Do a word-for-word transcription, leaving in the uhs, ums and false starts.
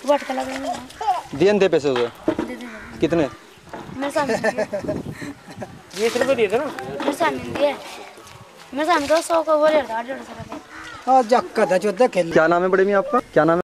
वाट का लगा दिए दे पैसे उसे दे दे कितने? मेरे सामने बीस रुपये दिए थे ना। मेरे सामने दिए मेरे सामने तो सौ का वो ले रहा डेढ़ सौ का हाँ जक्का था जो खेल। क्या नाम है बड़े मियां आपका, क्या नाम है?